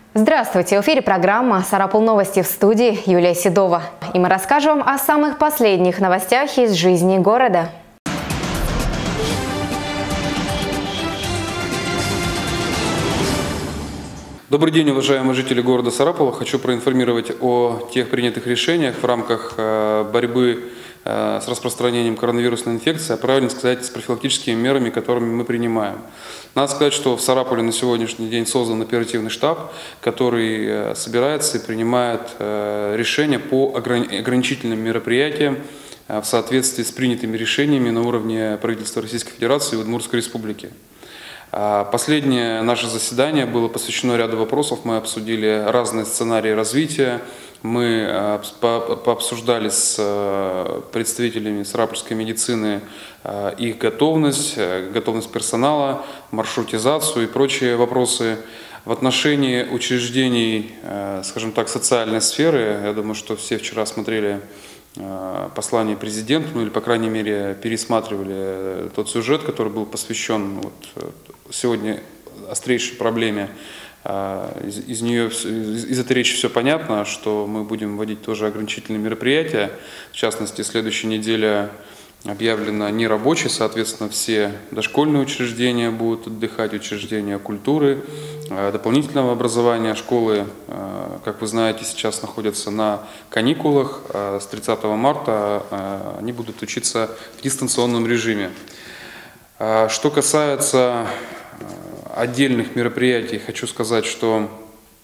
Здравствуйте! В эфире программа «Сарапул новости», в студии Юлия Седова. И мы расскажем о самых последних новостях из жизни города. Добрый день, уважаемые жители города Сарапула. Хочу проинформировать о тех принятых решениях в рамках борьбы с распространением коронавирусной инфекции, а правильно сказать, с профилактическими мерами, которыми мы принимаем. Надо сказать, что в Сарапуле на сегодняшний день создан оперативный штаб, который собирается и принимает решения по ограничительным мероприятиям в соответствии с принятыми решениями на уровне правительства Российской Федерации и Удмуртской Республики. Последнее наше заседание было посвящено ряду вопросов. Мы обсудили разные сценарии развития. Мы пообсуждали с представителями сарапульской медицины их готовность персонала, маршрутизацию и прочие вопросы. В отношении учреждений, скажем так, социальной сферы, я думаю, что все вчера смотрели послание президенту, ну или, по крайней мере, пересматривали тот сюжет, который был посвящен сегодня острейшей проблеме. Из этой речи все понятно, что мы будем вводить тоже ограничительные мероприятия. В частности, следующая неделя объявлена нерабочей, соответственно, все дошкольные учреждения будут отдыхать, учреждения культуры, дополнительного образования, школы, как вы знаете, сейчас находятся на каникулах. С 30 марта они будут учиться в дистанционном режиме. Что касается отдельных мероприятий, хочу сказать, что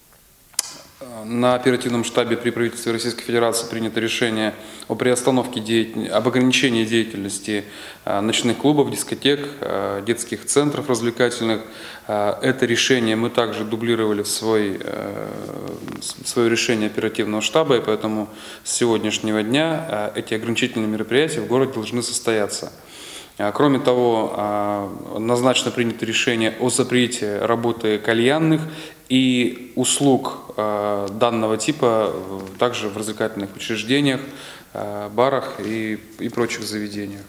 на оперативном штабе при правительстве Российской Федерации принято решение о приостановке об ограничении деятельности ночных клубов, дискотек, детских центров развлекательных. Это решение мы также дублировали в свое решение оперативного штаба, и поэтому с сегодняшнего дня эти ограничительные мероприятия в городе должны состояться. Кроме того, однозначно принято решение о запрете работы кальянных и услуг данного типа также в развлекательных учреждениях, барах и прочих заведениях.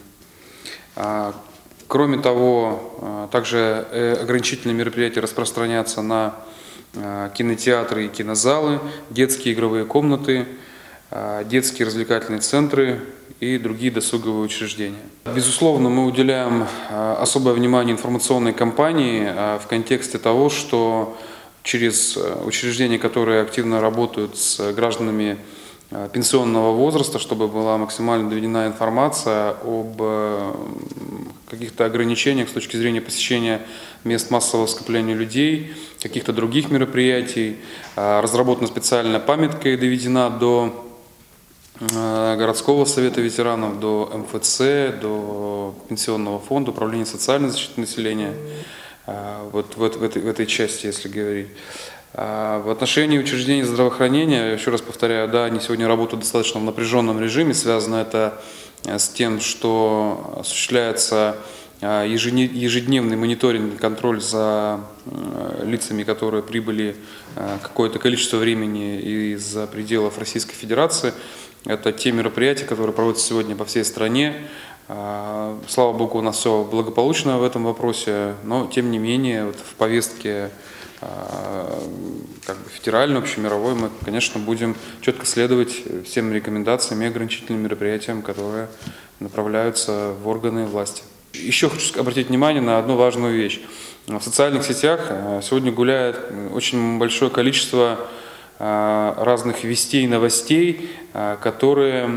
Кроме того, также ограничительные мероприятия распространятся на кинотеатры и кинозалы, детские игровые комнаты, детские развлекательные центры и другие досуговые учреждения. Безусловно, мы уделяем особое внимание информационной кампании в контексте того, что через учреждения, которые активно работают с гражданами пенсионного возраста, чтобы была максимально доведена информация об каких-то ограничениях с точки зрения посещения мест массового скопления людей, каких-то других мероприятий. Разработана специальная памятка и доведена до городского совета ветеранов, до МФЦ, до пенсионного фонда, управления социальной защиты населения, вот в этой части, если говорить. В отношении учреждений здравоохранения, еще раз повторяю, да, они сегодня работают достаточно в напряженном режиме, связано это с тем, что осуществляется ежедневный мониторинг и контроль за лицами, которые прибыли какое-то количество времени из-за пределов Российской Федерации. Это те мероприятия, которые проводятся сегодня по всей стране. Слава Богу, у нас все благополучно в этом вопросе, но тем не менее вот в повестке федеральной, общемировой мы, конечно, будем четко следовать всем рекомендациям и ограничительным мероприятиям, которые направляются в органы власти. Еще хочу обратить внимание на одну важную вещь. В социальных сетях сегодня гуляет очень большое количество разных вестей, новостей, которые,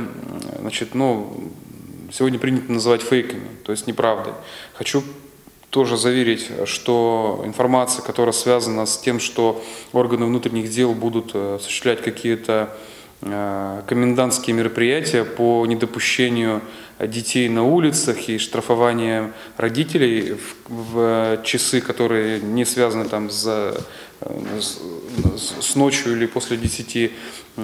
сегодня принято называть фейками, то есть неправдой. Хочу тоже заверить, что информация, которая связана с тем, что органы внутренних дел будут осуществлять какие-то комендантские мероприятия по недопущению детей на улицах и штрафованию родителей в часы, которые не связаны там с ночью или после 10.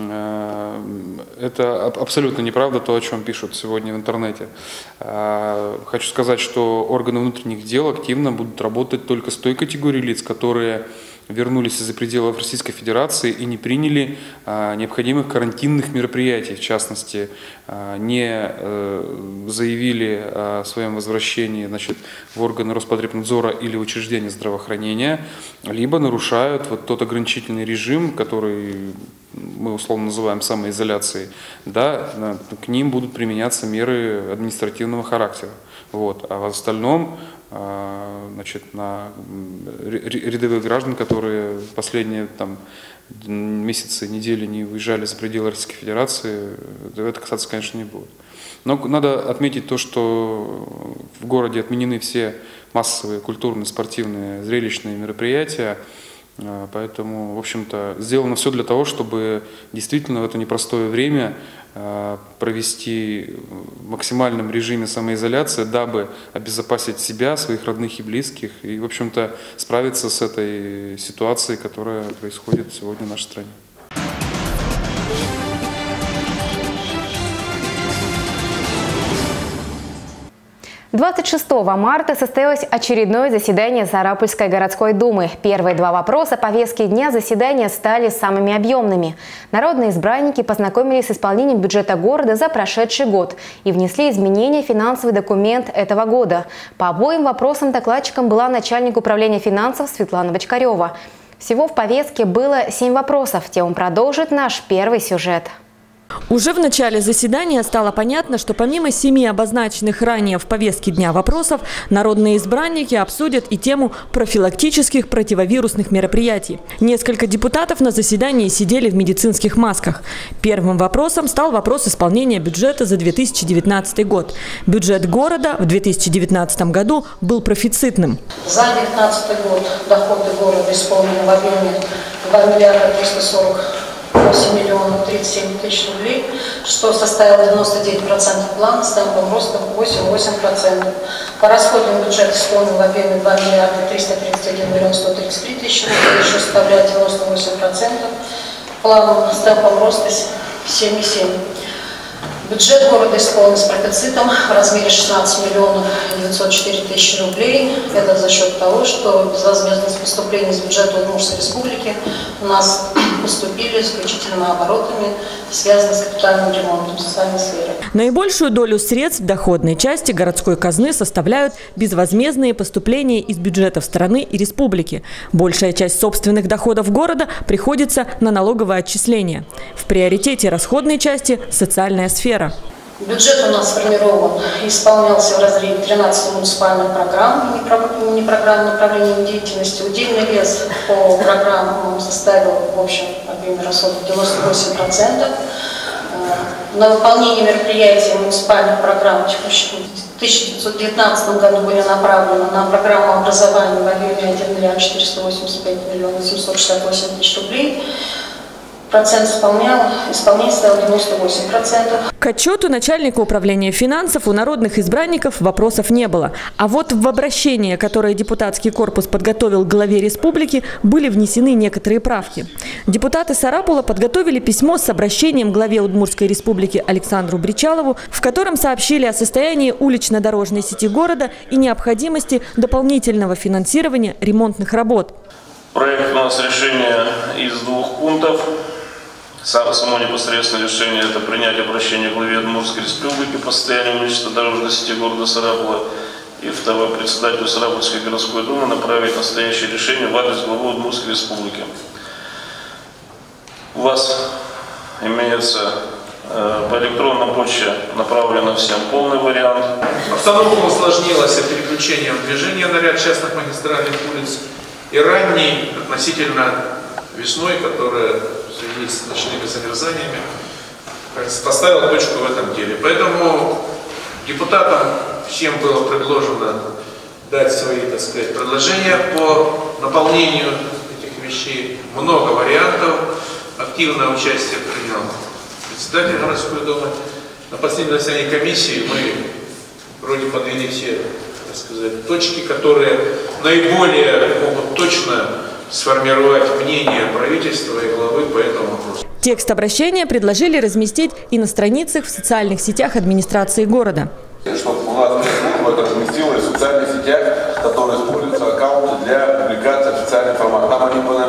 Это абсолютно неправда, то, о чем пишут сегодня в интернете. Хочу сказать, что органы внутренних дел активно будут работать только с той категорией лиц, которые вернулись из-за пределов Российской Федерации и не приняли необходимых карантинных мероприятий, в частности, не заявили о своем возвращении, значит, в органы Роспотребнадзора или в учреждения здравоохранения, либо нарушают вот тот ограничительный режим, который мы условно называем самоизоляцией, да, к ним будут применяться меры административного характера. Вот. А в остальном, значит, на рядовых граждан, которые последние месяцы, недели не выезжали за пределы Российской Федерации, это касаться, конечно, не будет. Но надо отметить то, что в городе отменены все массовые культурные, спортивные, зрелищные мероприятия. Поэтому, в общем-то, сделано все для того, чтобы действительно в это непростое время провести в максимальном режиме самоизоляции, дабы обезопасить себя, своих родных и близких, и, в общем-то, справиться с этой ситуацией, которая происходит сегодня в нашей стране. 26 марта состоялось очередное заседание Сарапульской городской думы. Первые два вопроса повестки дня заседания стали самыми объемными. Народные избранники познакомились с исполнением бюджета города за прошедший год и внесли изменения в финансовый документ этого года. По обоим вопросам докладчиком была начальник управления финансов Светлана Бочкарева. Всего в повестке было 7 вопросов. Тему продолжит наш первый сюжет. Уже в начале заседания стало понятно, что помимо 7 обозначенных ранее в повестке дня вопросов, народные избранники обсудят и тему профилактических противовирусных мероприятий. Несколько депутатов на заседании сидели в медицинских масках. Первым вопросом стал вопрос исполнения бюджета за 2019 год. Бюджет города в 2019 году был профицитным. За 2019 год доходы города исполнены в объеме 2 миллиарда 348 миллионов 37 тысяч рублей, что составило 99% плана с темпом роста 8,8%. По расходам бюджет исполнен в объеме 2 миллиарда 331 миллион 133 тысячи рублей, что составляет 98%. План с темпом роста 7,7%. Бюджет города исполнен с профицитом в размере 16 миллионов 904 тысячи рублей. Это за счет того, что безвозмездность поступлений из бюджета Удмуртской республики у нас поступили исключительно оборотами, связанными с капитальным ремонтом социальной сферы. Наибольшую долю средств доходной части городской казны составляют безвозмездные поступления из бюджетов страны и республики. Большая часть собственных доходов города приходится на налоговое отчисление. В приоритете расходной части – социальная сфера. Бюджет у нас сформирован и исполнялся в разрезе 13 муниципальных программ и непрограммных направлений деятельности. Удельный вес по программам составил в общем объеме расходов 98%. На выполнение мероприятий муниципальных программ в 2019 году были направлены на программу образования в объеме 1 миллиард 485 миллионов 768 тысяч рублей. Процент исполнения составил 98%. К отчету начальника управления финансов у народных избранников вопросов не было. А вот в обращение, которое депутатский корпус подготовил к главе республики, были внесены некоторые правки. Депутаты Сарапула подготовили письмо с обращением главе Удмуртской республики Александру Бричалову, в котором сообщили о состоянии улично-дорожной сети города и необходимости дополнительного финансирования ремонтных работ. Проект у нас решения из 2 пунктов. Само непосредственное решение – это принять обращение главе Удмуртской республики по состоянию улично-дорожной сети города Сарапула. И второе – председателю Сарапульской городской думы направить настоящее решение в адрес главы Удмуртской республики. У вас имеется по электронной почте направлено всем полный вариант. Обстановка усложнилась переключением движения на ряд частных магистральных улиц и ранней относительно весной, которая в связи с ночными замерзаниями поставила точку в этом деле. Поэтому депутатам всем было предложено дать свои, так сказать, предложения по наполнению этих вещей. Много вариантов. Активное участие принял председатель городской думы. На последнем заседании комиссии мы вроде подвели все, так сказать, точки, которые наиболее могут точно сформировать мнение правительства и главы по этому вопросу. Текст обращения предложили разместить и на страницах в социальных сетях администрации города. Чтобы у нас служба это разместилась в социальных сетях, которые используются аккаунты для публикации официальной информации. Там они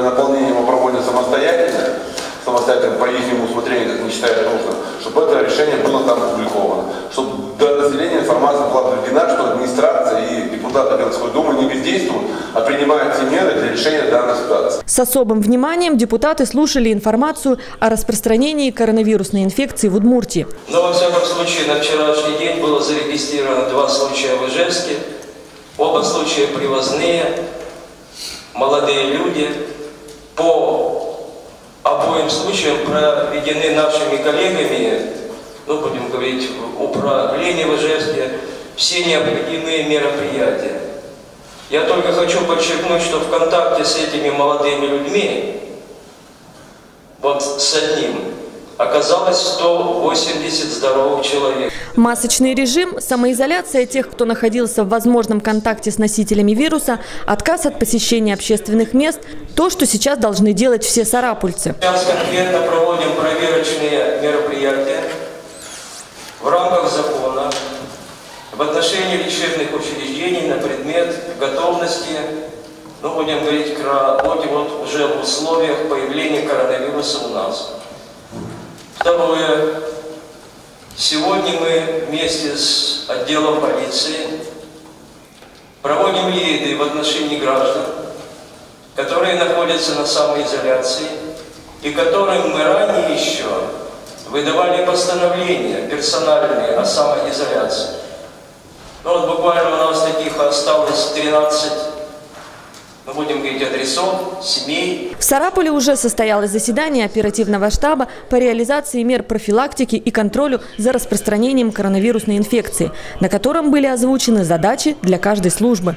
по их усмотрению, как они считают нужным, чтобы это решение было там опубликовано. Чтобы до населения информация была доведена, что администрация и депутаты городской думы не бездействуют, а принимают все меры для решения данной ситуации. С особым вниманием депутаты слушали информацию о распространении коронавирусной инфекции в Удмуртии. Но во всяком случае на вчерашний день было зарегистрировано 2 случая в Ижевске. Оба случая привозные, молодые люди. По обоим случаям проведены нашими коллегами, будем говорить, в управлении в Ижевске, все необходимые мероприятия. Я только хочу подчеркнуть, что в контакте с этими молодыми людьми, вот с одним, оказалось 180 здоровых человек. Масочный режим, самоизоляция тех, кто находился в возможном контакте с носителями вируса, отказ от посещения общественных мест – то, что сейчас должны делать все сарапульцы. Сейчас конкретно проводим проверочные мероприятия в рамках закона в отношении лечебных учреждений на предмет готовности, будем говорить, к работе уже в условиях появления коронавируса у нас. Второе. Сегодня мы вместе с отделом полиции проводим рейды в отношении граждан, которые находятся на самоизоляции и которым мы ранее еще выдавали постановления персональные о самоизоляции. Буквально у нас таких осталось 13, будем говорить, адресов, семей. В Сарапуле уже состоялось заседание оперативного штаба по реализации мер профилактики и контролю за распространением коронавирусной инфекции, на котором были озвучены задачи для каждой службы.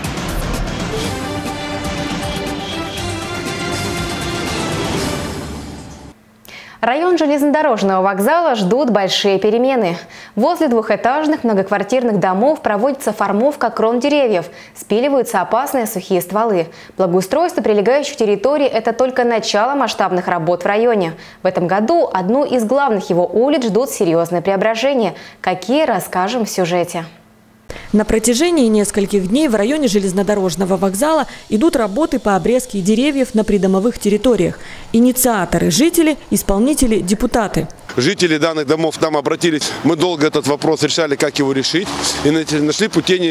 Район железнодорожного вокзала ждут большие перемены. Возле двухэтажных многоквартирных домов проводится формовка крон деревьев, спиливаются опасные сухие стволы. Благоустройство прилегающих территорий – это только начало масштабных работ в районе. В этом году одну из главных его улиц ждут серьезные преображения. Какие, расскажем в сюжете. На протяжении нескольких дней в районе железнодорожного вокзала идут работы по обрезке деревьев на придомовых территориях. Инициаторы – жители, исполнители – депутаты. Жители данных домов к нам обратились. Мы долго этот вопрос решали, как его решить. И нашли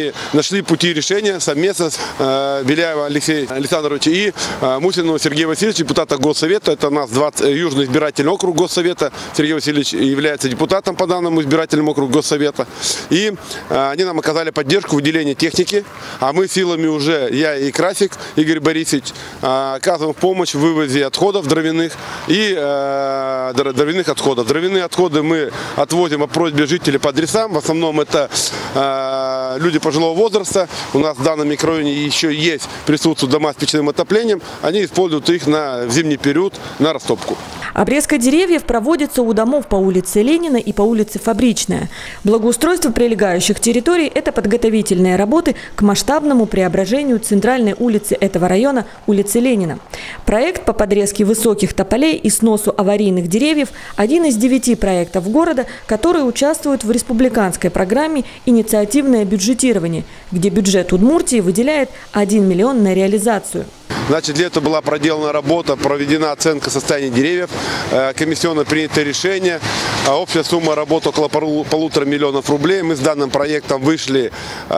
пути решения совместно с Беляевым Алексеем Александровичем и Мусиновым Сергеем Васильевичем, депутата Госсовета. Это у нас Южный избирательный округ Госсовета. Сергей Васильевич является депутатом по данному избирательному округу Госсовета. И они нам оказали поддержку в выделении техники. А мы силами уже, я и Красик Игорь Борисович, оказываем помощь в вывозе отходов дровяных и дровяных отходов. Дровяные отходы мы отвозим по просьбе жителей по адресам. В основном это люди пожилого возраста. У нас в данном микрорайоне еще присутствуют дома с печным отоплением. Они используют их в зимний период на растопку. Обрезка деревьев проводится у домов по улице Ленина и по улице Фабричная. Благоустройство прилегающих территорий – это подготовительные работы к масштабному преображению центральной улицы этого района, улицы Ленина. Проект по подрезке высоких тополей и сносу аварийных деревьев – один из 9 проектов города, которые участвуют в республиканской программе «Инициативное бюджетирование», где бюджет Удмуртии выделяет 1 миллион на реализацию. Значит, для этого была проделана работа, проведена оценка состояния деревьев, комиссионно принято решение. Общая сумма работы около 1,5 миллиона рублей. Мы с данным проектом вышли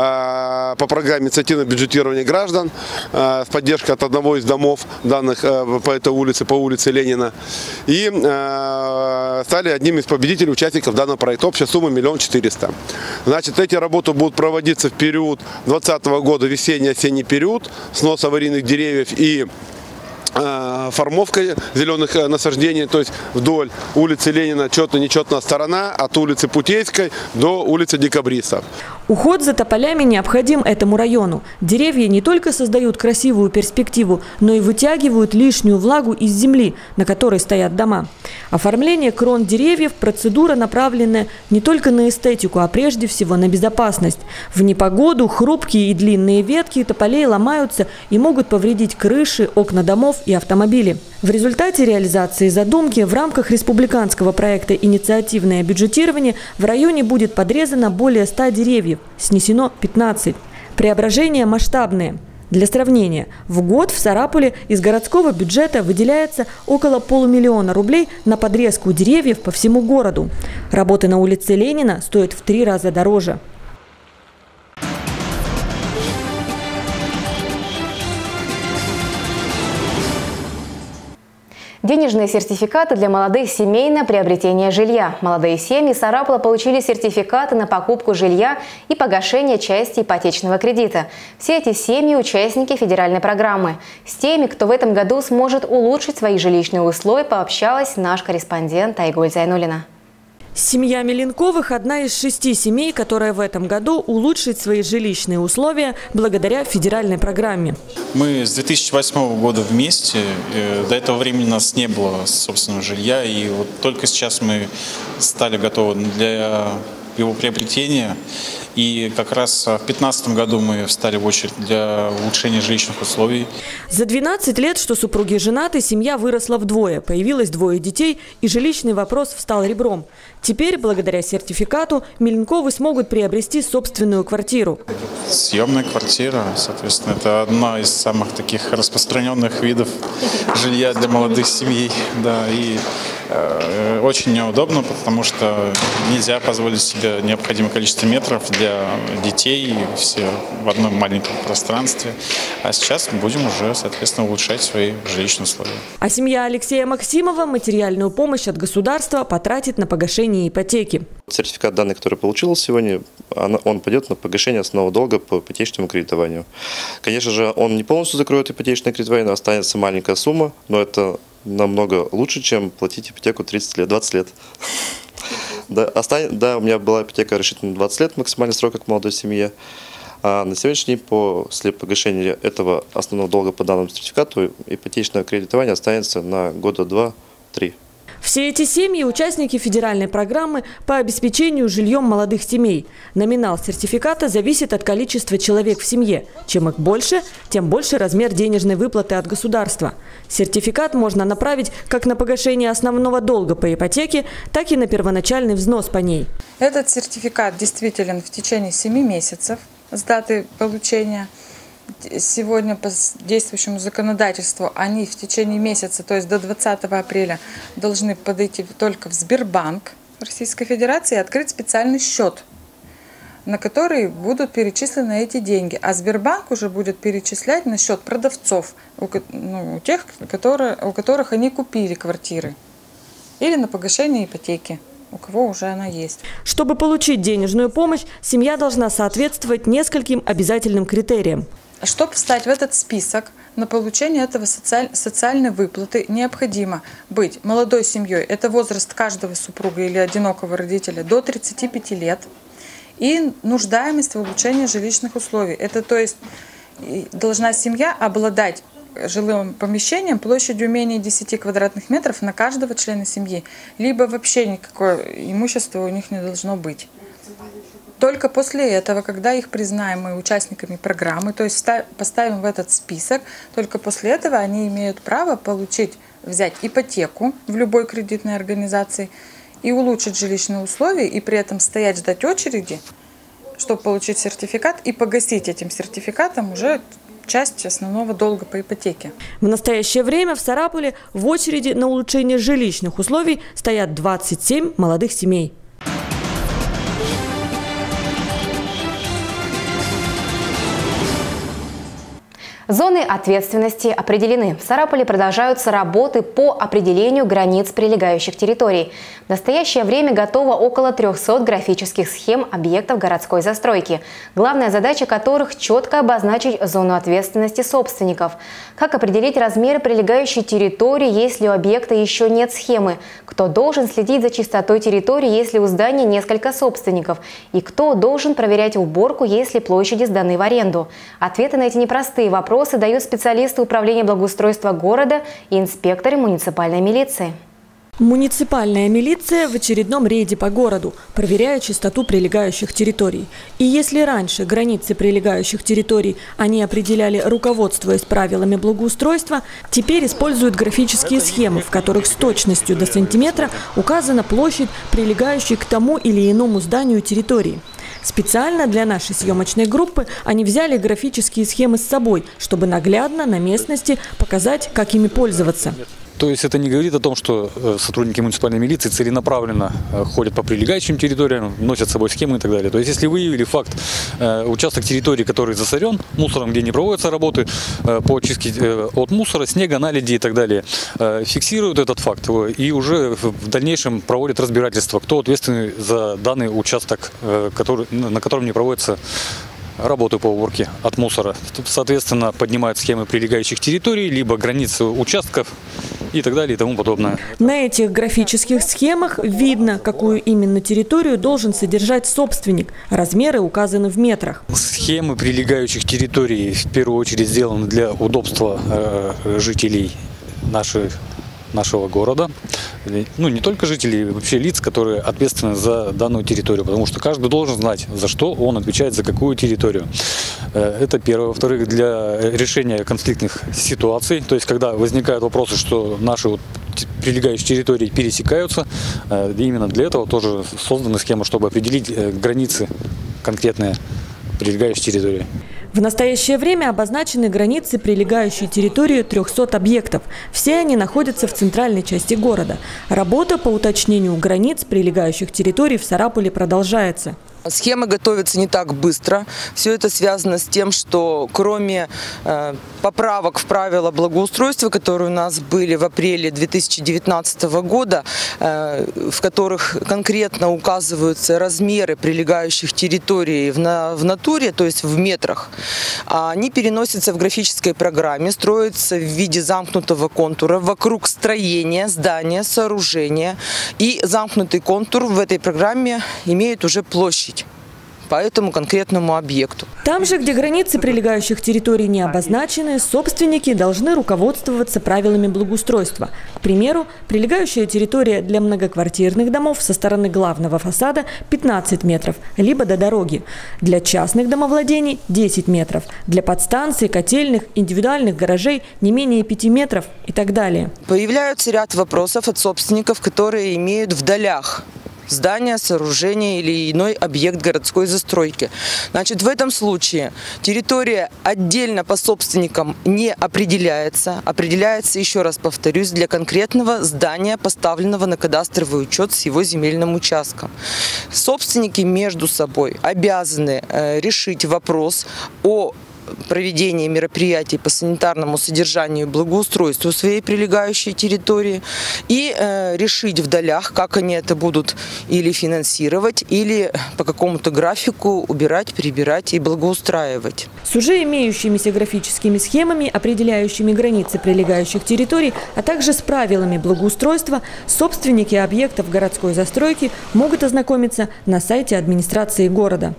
по программе инициативного бюджетирования граждан с поддержкой от одного из домов данных по этой улице, по улице Ленина. И стали одним из победителей, участников данного проекта. Общая сумма 1 400 000. Значит, эти работы будут проводиться в период 2020 года, весенний-осенний период, снос аварийных деревьев и формовка зеленых насаждений, то есть вдоль улицы Ленина четно-нечетная сторона, от улицы Путейской до улицы Декабристов. Уход за тополями необходим этому району. Деревья не только создают красивую перспективу, но и вытягивают лишнюю влагу из земли, на которой стоят дома. Оформление крон деревьев – процедура, направленная не только на эстетику, а прежде всего на безопасность. В непогоду хрупкие и длинные ветки тополей ломаются и могут повредить крыши, окна домов и автомобили. В результате реализации задумки в рамках республиканского проекта «Инициативное бюджетирование» в районе будет подрезано более 100 деревьев, снесено 15. Преображения масштабные. Для сравнения, в год в Сарапуле из городского бюджета выделяется около 500 000 рублей на подрезку деревьев по всему городу. Работы на улице Ленина стоят в 3 раза дороже. Денежные сертификаты для молодых семей на приобретение жилья. Молодые семьи Сарапула получили сертификаты на покупку жилья и погашение части ипотечного кредита. Все эти семьи – участники федеральной программы. С теми, кто в этом году сможет улучшить свои жилищные условия, пообщалась наш корреспондент Айгуль Зайнуллина. Семья Меленковых – одна из 6 семей, которая в этом году улучшит свои жилищные условия благодаря федеральной программе. Мы с 2008 года вместе. До этого времени у нас не было собственного жилья. И вот только сейчас мы стали готовы для его приобретения. И как раз в 2015 году мы встали в очередь для улучшения жилищных условий. За 12 лет, что супруги женаты, семья выросла вдвое. Появилось 2 детей, и жилищный вопрос встал ребром. Теперь, благодаря сертификату, Меленковы смогут приобрести собственную квартиру. Съемная квартира, соответственно, это одна из самых таких распространенных видов жилья для молодых семей. Да, и очень неудобно, потому что нельзя позволить себе необходимое количество метров для детей, все в одном маленьком пространстве. А сейчас мы будем уже, соответственно, улучшать свои жилищные условия. А семья Алексея Максимова материальную помощь от государства потратит на погашение ипотеки. Сертификат данный, который получил сегодня, он пойдет на погашение основного долга по ипотечному кредитованию. Конечно же, он не полностью закроет ипотечное кредитование, останется маленькая сумма, но это намного лучше, чем платить ипотеку 30 лет, 20 лет. Да, у меня была ипотека рассчитана на 20 лет, максимальный срок как молодой семье. А на сегодняшний день, после погашения этого основного долга по данному сертификату, ипотечное кредитование останется на года 2-3. Все эти семьи – участники федеральной программы по обеспечению жильем молодых семей. Номинал сертификата зависит от количества человек в семье. Чем их больше, тем больше размер денежной выплаты от государства. Сертификат можно направить как на погашение основного долга по ипотеке, так и на первоначальный взнос по ней. Этот сертификат действителен в течение 7 месяцев с даты получения. Сегодня по действующему законодательству они в течение месяца, то есть до 20 апреля, должны подойти только в Сбербанк Российской Федерации и открыть специальный счет, на который будут перечислены эти деньги. А Сбербанк уже будет перечислять на счет продавцов, у тех, у которых они купили квартиры, или на погашение ипотеки, у кого уже она есть. Чтобы получить денежную помощь, семья должна соответствовать нескольким обязательным критериям. Чтобы встать в этот список, на получение этого социальной выплаты необходимо быть молодой семьей. Это возраст каждого супруга или одинокого родителя до 35 лет. И нуждаемость в улучшении жилищных условий. Это то есть должна семья обладать жилым помещением площадью менее 10 квадратных метров на каждого члена семьи. Либо вообще никакое имущество у них не должно быть. Только после этого, когда их признаем мы участниками программы, то есть поставим в этот список, только после этого они имеют право взять ипотеку в любой кредитной организации и улучшить жилищные условия, и при этом стоять, ждать очереди, чтобы получить сертификат и погасить этим сертификатом уже часть основного долга по ипотеке. В настоящее время в Сарапуле в очереди на улучшение жилищных условий стоят 27 молодых семей. Зоны ответственности определены. В Сарапуле продолжаются работы по определению границ прилегающих территорий. В настоящее время готово около 300 графических схем объектов городской застройки, главная задача которых – четко обозначить зону ответственности собственников. Как определить размеры прилегающей территории, если у объекта еще нет схемы? Кто должен следить за чистотой территории, если у здания несколько собственников? И кто должен проверять уборку, если площади сданы в аренду? Ответы на эти непростые вопросы дают специалисты управления благоустройства города и инспекторы муниципальной милиции. Муниципальная милиция в очередном рейде по городу, проверяя чистоту прилегающих территорий. И если раньше границы прилегающих территорий они определяли, руководствуясь правилами благоустройства, теперь используют графические схемы, в которых с точностью до сантиметра указана площадь, прилегающей к тому или иному зданию территории. Специально для нашей съемочной группы они взяли графические схемы с собой, чтобы наглядно на местности показать, как ими пользоваться. То есть это не говорит о том, что сотрудники муниципальной милиции целенаправленно ходят по прилегающим территориям, носят с собой схемы и так далее. То есть если выявили факт, участок территории, который засорен мусором, где не проводятся работы по очистке от мусора, снега, наледи и так далее, фиксируют этот факт и уже в дальнейшем проводят разбирательство, кто ответственный за данный участок, на котором не проводится работы по уборке от мусора. Соответственно, поднимают схемы прилегающих территорий, либо границы участков и так далее и тому подобное. На этих графических схемах видно, какую именно территорию должен содержать собственник. Размеры указаны в метрах. Схемы прилегающих территорий в первую очередь сделаны для удобства жителей нашего города. Ну, не только жителей, вообще лиц, которые ответственны за данную территорию, потому что каждый должен знать, за что он отвечает, за какую территорию. Это первое. Во-вторых, для решения конфликтных ситуаций, то есть когда возникают вопросы, что наши прилегающие территории пересекаются, именно для этого тоже создана схема, чтобы определить границы конкретные прилегающей территории. В настоящее время обозначены границы прилегающей территории 300 объектов. Все они находятся в центральной части города. Работа по уточнению границ прилегающих территорий в Сарапуле продолжается. Схемы готовятся не так быстро. Все это связано с тем, что кроме поправок в правила благоустройства, которые у нас были в апреле 2019 года, в которых конкретно указываются размеры прилегающих территорий в натуре, то есть в метрах, они переносятся в графической программе, строятся в виде замкнутого контура вокруг строения, здания, сооружения. И замкнутый контур в этой программе имеет уже площадь по этому конкретному объекту. Там же, где границы прилегающих территорий не обозначены, собственники должны руководствоваться правилами благоустройства. К примеру, прилегающая территория для многоквартирных домов со стороны главного фасада 15 метров, либо до дороги. Для частных домовладений 10 метров. Для подстанций, котельных, индивидуальных гаражей не менее 5 метров и так далее. Появляются ряд вопросов от собственников, которые имеют в долях здание, сооружение или иной объект городской застройки. Значит, в этом случае территория отдельно по собственникам не определяется. Определяется, еще раз повторюсь, для конкретного здания, поставленного на кадастровый учет с его земельным участком. Собственники между собой обязаны решить вопрос о проведение мероприятий по санитарному содержанию и благоустройству своей прилегающей территории и решить в долях, как они это будут или финансировать, или по какому-то графику убирать, прибирать и благоустраивать. С уже имеющимися графическими схемами, определяющими границы прилегающих территорий, а также с правилами благоустройства, собственники объектов городской застройки могут ознакомиться на сайте администрации города.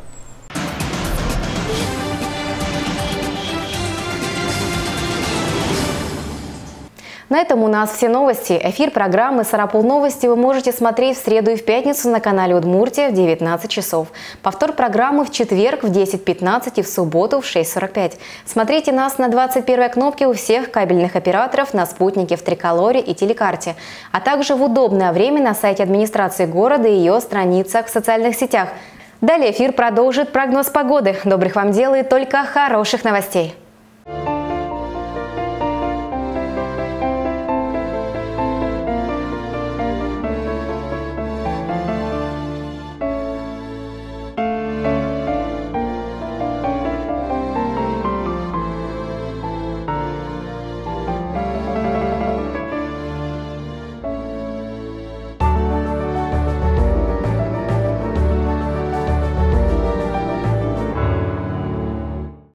На этом у нас все новости. Эфир программы «Сарапул новости» вы можете смотреть в среду и в пятницу на канале Удмуртия в 19 часов. Повтор программы в четверг в 10:15 и в субботу в 6:45. Смотрите нас на 21-й кнопке у всех кабельных операторов, на спутнике в Триколоре и телекарте, а также в удобное время на сайте администрации города и ее страницах в социальных сетях. Далее эфир продолжит прогноз погоды. Добрых вам дел и только хороших новостей.